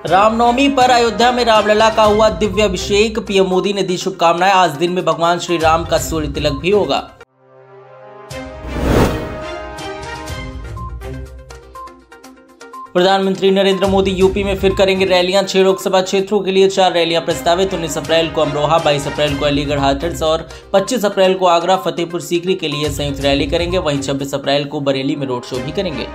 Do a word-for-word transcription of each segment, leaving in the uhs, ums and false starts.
रामनवमी पर अयोध्या में रामलला का हुआ दिव्य अभिषेक। पीएम मोदी ने दी शुभकामनाएं। आज दिन में भगवान श्री राम का सूर्य तिलक भी होगा। प्रधानमंत्री नरेंद्र मोदी यूपी में फिर करेंगे रैलियां। छह लोकसभा क्षेत्रों के लिए चार रैलियां प्रस्तावित। उन्नीस अप्रैल को अमरोहा, बाईस अप्रैल को अलीगढ़ हाथरस और पच्चीस अप्रैल को आगरा फतेहपुर सीकरी के लिए संयुक्त रैली करेंगे। वहीं छब्बीस अप्रैल को बरेली में रोड शो भी करेंगे।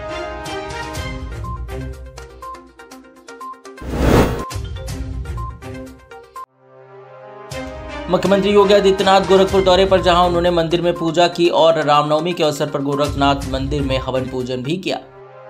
मुख्यमंत्री योगी आदित्यनाथ गोरखपुर दौरे पर, जहां उन्होंने मंदिर में पूजा की और रामनवमी के अवसर पर गोरखनाथ मंदिर में हवन पूजन भी किया।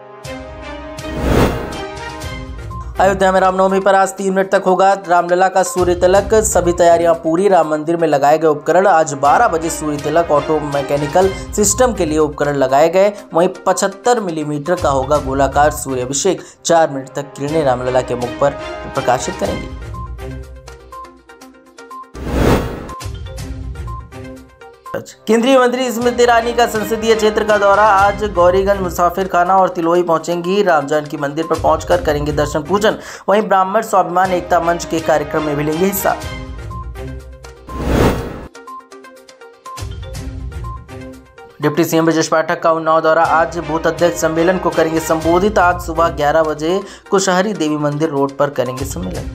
अयोध्या में रामनवमी पर आज तीन मिनट तक होगा रामलला का सूर्य तिलक। सभी तैयारियां पूरी। राम मंदिर में लगाए गए उपकरण। आज बारह बजे सूर्य तिलक ऑटो मैकेनिकल सिस्टम के लिए उपकरण लगाए गए। वहीं पचहत्तर मिलीमीटर का होगा गोलाकार सूर्य अभिषेक। चार मिनट तक किरणें रामलला के मुख पर प्रकाशित करेंगी। केंद्रीय मंत्री स्मृति ईरानी का संसदीय क्षेत्र का दौरा। आज गौरीगंज, मुसाफिर खाना और तिलोई पहुंचेंगी। राम जानकी मंदिर पर पहुंचकर करेंगे दर्शन पूजन। वहीं ब्राह्मण स्वाभिमान एकता मंच के कार्यक्रम में भी लेंगे हिस्सा। डिप्टी सीएम ब्रजेश पाठक का उन्नाव दौरा। आज बूथ अध्यक्ष सम्मेलन को करेंगे संबोधित। आज सुबह ग्यारह बजे कुशहरी देवी मंदिर रोड पर करेंगे सम्मेलन।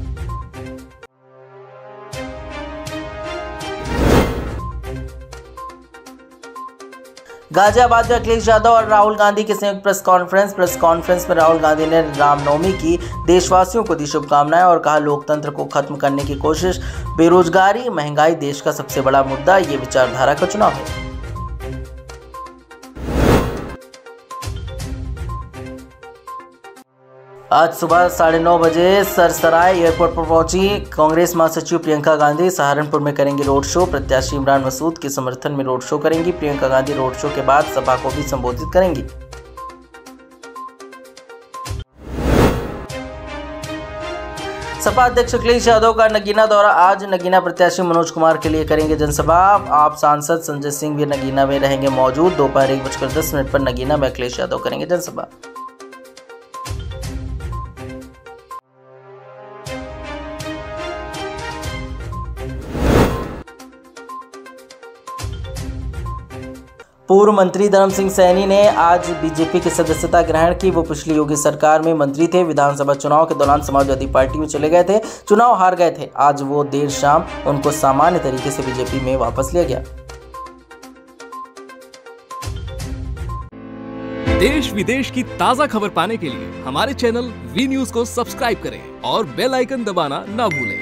गाजियाबाद में अखिलेश यादव और राहुल गांधी की संयुक्त प्रेस कॉन्फ्रेंस। प्रेस कॉन्फ्रेंस में राहुल गांधी ने रामनवमी की देशवासियों को दी शुभकामनाएं और कहा, लोकतंत्र को खत्म करने की कोशिश, बेरोजगारी, महंगाई देश का सबसे बड़ा मुद्दा, ये विचारधारा का चुनाव है। आज सुबह साढ़े नौ बजे सरसराय एयरपोर्ट पर पहुंची कांग्रेस महासचिव प्रियंका गांधी। सहारनपुर में करेंगे रोड शो। प्रत्याशी इमरान मसूद के समर्थन में रोड शो करेंगी। प्रियंका गांधी रोड शो के बाद सभा को भी संबोधित करेंगी। सपा अध्यक्ष अखिलेश यादव का नगीना दौरा। आज नगीना प्रत्याशी मनोज कुमार के लिए करेंगे जनसभा। आप सांसद संजय सिंह भी नगीना में रहेंगे मौजूद। दोपहर एक बजकर दस मिनट पर नगीना में अखिलेश यादव करेंगे जनसभा। पूर्व मंत्री धर्म सिंह सैनी ने आज बीजेपी की सदस्यता ग्रहण की। वो पिछली योगी सरकार में मंत्री थे। विधानसभा चुनाव के दौरान समाजवादी पार्टी में चले गए थे। चुनाव हार गए थे। आज वो देर शाम उनको सामान्य तरीके से बीजेपी में वापस लिया गया। देश विदेश की ताजा खबर पाने के लिए हमारे चैनल वी न्यूज को सब्सक्राइब करें और बेल आइकन दबाना ना भूलें।